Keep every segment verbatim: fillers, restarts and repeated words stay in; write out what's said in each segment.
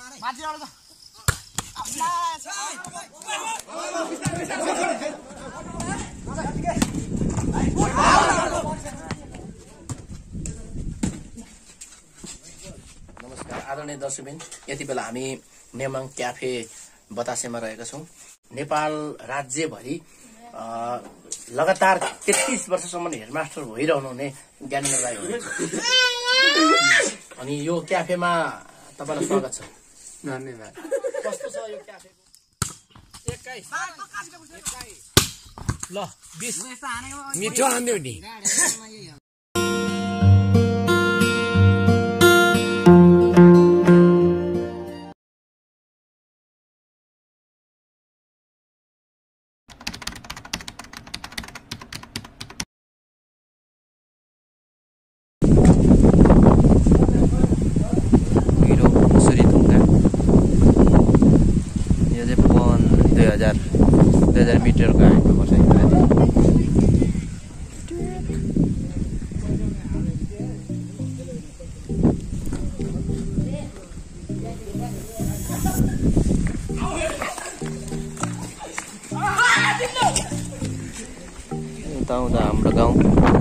नमस्कार आदरणीय दर्शकबिन, यति बेला हामी नेमाङ क्याफे बतासेमा रहेका छौं। नेपाल राज्यभरि लगातार तेत्तीस वर्षसम्म हेडमास्टर भइरहनु हुने ज्ञानेन्द्र राई हो अनि यो क्याफेमा तपाईलाई स्वागत छ। धन्यवाद। कस्तो छ यो क्याफेको? एक्काइस ल बीस मिठो आउँदै नि। दुई हजार दुई हजार मिटरको हाइटमा पर्छ। यता आउँदा हाम्रो गाउँ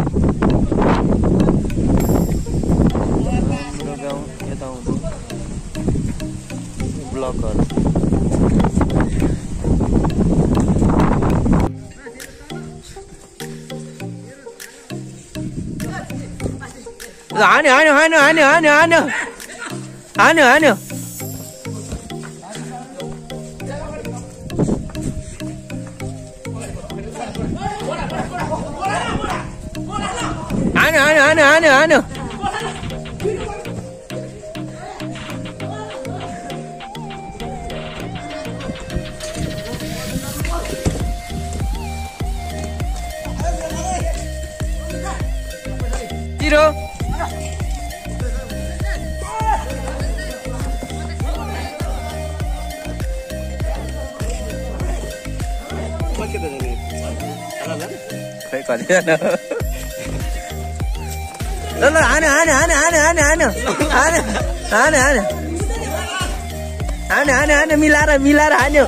हाम्रो गाउँ यता आउँदा ब्लकहरू हान्यो हान्यो हान्यो हान्यो हान्यो हान्यो हान्यो हान्यो हान्यो हान्यो हान्यो हान्यो हान्यो जिरो खै कतिजना ल ल हान्यो हान्यो हान्यो हान्यो हान्यो हान्यो हान्यो हान्यो हान्यो हान्यो हान्यो हान्यो मिलाएर मिलाएर हान्यो।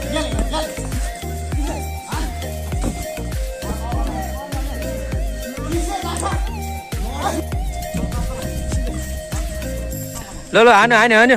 ल ल हान्यो हान्यो हान्यो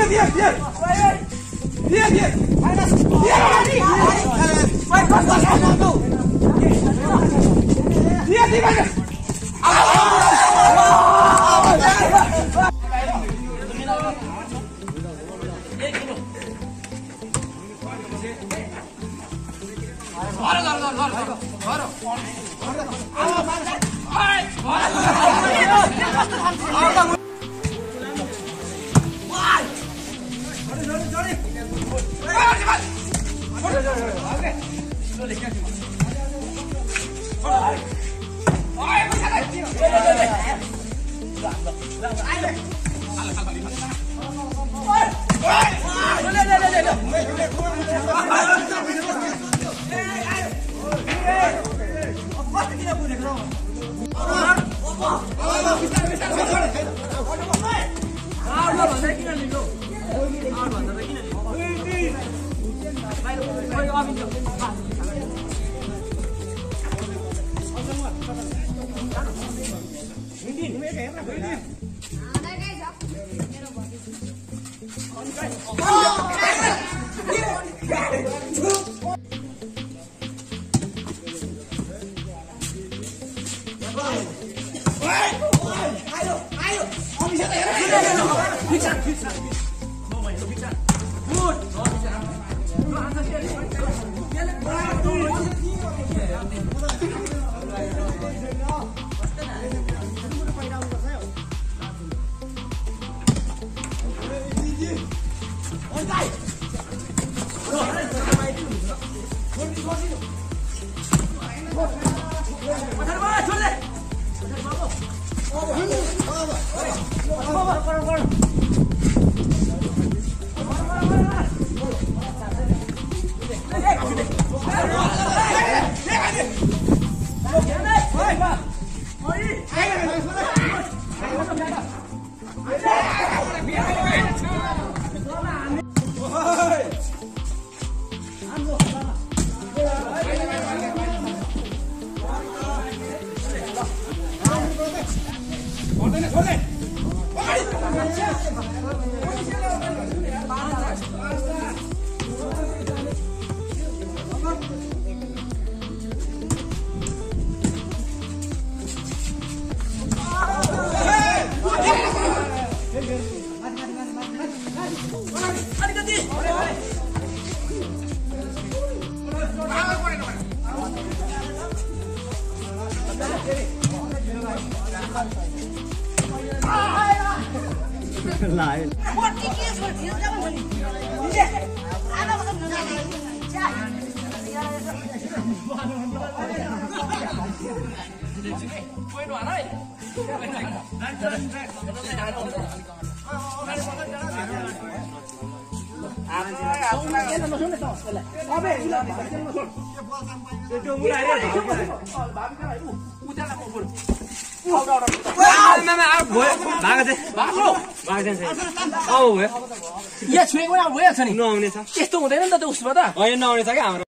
यहाँ छुएको यहाँ भइहाल्छ नि नआउने छ त्यस्तो हुँदैन नि त त्यो उसमा त होइन नआउने छ क्या हाम्रो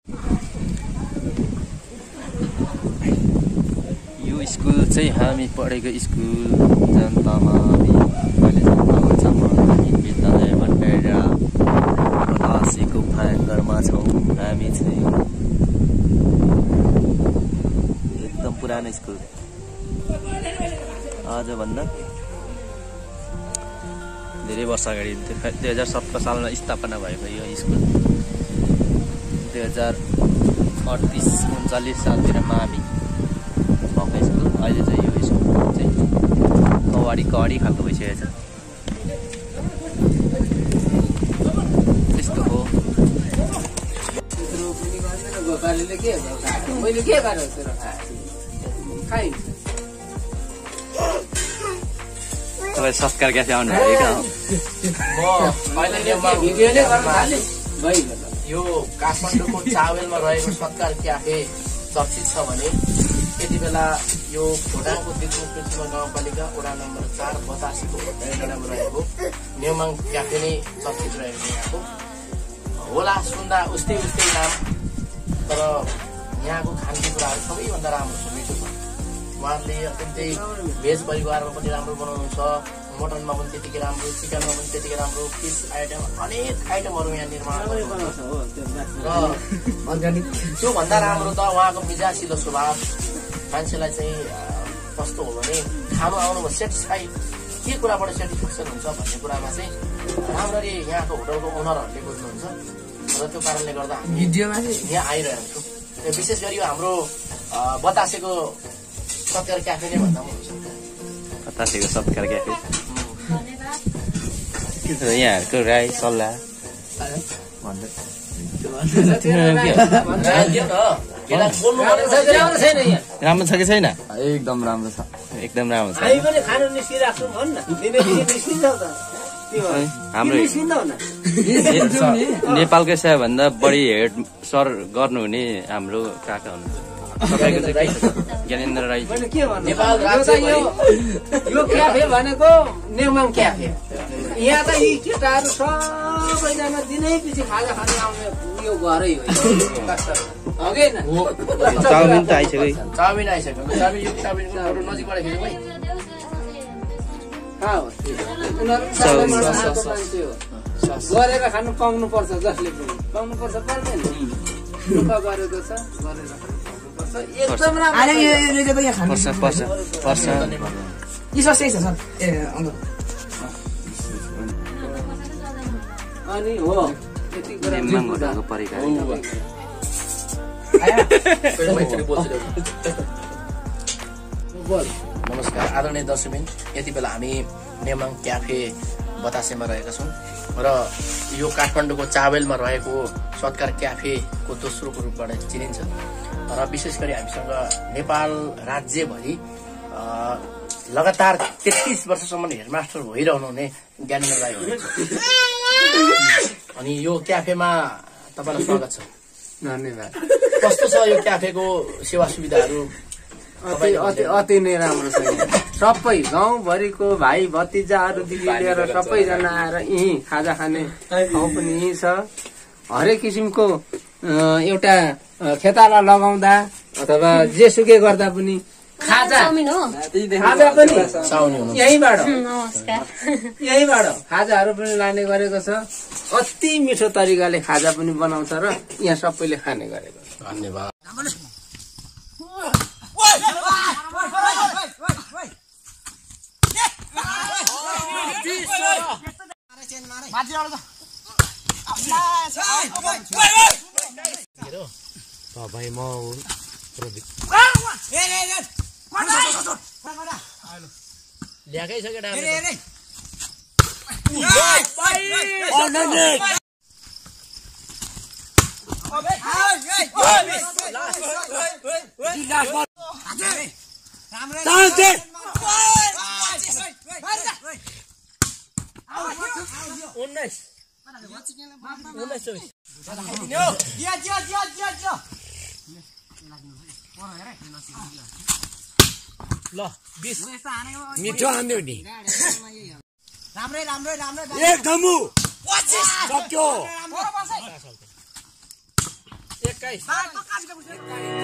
यो स्कुल चाहिँ हामी पढेको स्कुल जनतामा अहिले जनतामा विद्यालय भण्डार प्रकाशीको फाइनरमा छौँ हामी चाहिँ एकदम पुरानो स्कुल आजभन्दा धेरै वर्ष अगाडि दुई हजार सत्र सालमा स्थापना भएको यो स्कुल दुई हजार अडतिस उन्चालिस सालतिर मावि भएको स्कुल अहिले चाहिँ यो स्कुल चाहिँ कवाडी कवाडी खालको भइसकेको छ त्यस्तो हो तपाईँ संस्कार क्याफे आउनु भएको यो काठमाडौँको चावेलमा रहेको सत्कार क्याफे चर्चित छ भने यति बेला यो खोटाङको दिगुङ पृथ्वी गाउँपालिका वडा नम्बर चार बतासीको भेडामा रहेको नेमाङ क्याफे नै चर्चित रहेको यहाँको होला सुन्दा उस्तै उस्तै नाम तर यहाँको खानेकुराहरू सबैभन्दा राम्रो छ मिठो छ उहाँहरूले अत्यन्तै भेज परिवारमा पनि राम्रो बनाउनुहुन्छ मटनमा पनि त्यतिकै राम्रो, चिकनमा पनि त्यतिकै राम्रो, फिस आइटम अनेक आइटमहरू यहाँ निर्माण गर्नुहुन्छ र त्योभन्दा राम्रो त उहाँको मिजासिलो स्वभाव मान्छेलाई चाहिँ कस्तो हो भने खानु आउनुभयो सेटिस्फाइड के कुराबाट सेटिस्फ्याक्सन हुन्छ भन्ने कुरामा चाहिँ राम्ररी यहाँको होटलको ओनरहरूले बुझ्नुहुन्छ र त्यो कारणले गर्दा हामी यहाँ आइरहेको छौँ। विशेष गरी यो हाम्रो बतासेको सत्कार क्याफे नै भन्दा पनि हुन्छ। बतासेको सत्कार क्याफे यहाँहरूको राई सल्लाह राम्रो छ कि छैन? एकदम राम्रो छ, एकदम राम्रो छ। हामी पनि खानु निस्किराख्छौँ भन्न हाम्रो नेपालकै सबैभन्दा बढी हेड सर गर्नुहुने हाम्रो काका हुनुहुन्छ। तपाईँको चाहिँ ज्ञानेन्द्र राई। नेपाल यो क्याफे भनेको नेमाङ क्याफे। यहाँ त यी केटाहरू सबैजना दिनै पछि खाजा खानु आउने यो घरै हो। चाउमिन त आइसक्यो। चाउमिन आइसक्यो। चाउमिन यो चाउमिनको फोटो नजिकबाट खिच्नु है। गरेर खानु पाउनु पर्छ, जसले पनि पाउनु पर्छ पर्दैन गरेको छ गरेर एकदम पर्छ पर्छ पर्छ अनि हो नमस्कार आदरणीय दर्शकबिन, यति बेला हामी नेमाङ क्याफे बतासेमा रहेका छौँ र यो काठमाडौँको चाबेलमा रहेको सत्कार क्याफेको दोस्रोको रूपबाट चिनिन्छ र विशेष गरी हामीसँग नेपाल राज्यभरि लगातार तेत्तिस वर्षसम्म हेडमास्टर भइरहनु हुने ज्ञानेन्द्र राई हुनुहुन्छ। अनि यो क्याफेमा तपाईँलाई स्वागत छ। धन्यवाद। कस्तो छ यो क्याफेको सेवा सुविधाहरू? अति अति अति नै राम्रो छ। सबै गाउँभरिको भाइ भतिजाहरूदेखि लिएर सबैजना आएर यहीँ खाजा खाने ठाउँ पनि यहीँ छ। हरेक किसिमको एउटा खेताला लगाउँदा अथवा जेसुकै गर्दा पनि खाजा खाजा पनि यहीँबाट यहीँबाट खाजाहरू पनि लाने गरेको छ। अति मिठो तरिकाले खाजा पनि बनाउँछ र यहाँ सबैले खाने गरेको छ। धन्यवाद। भाइ म ल्याएकै छ केटा उन्नाइस उन्नाइस चौबिस ल बिस मिठो हान्दियो नि राम्रै राम्रै राम्रै एकदम सक्यो एक्काइस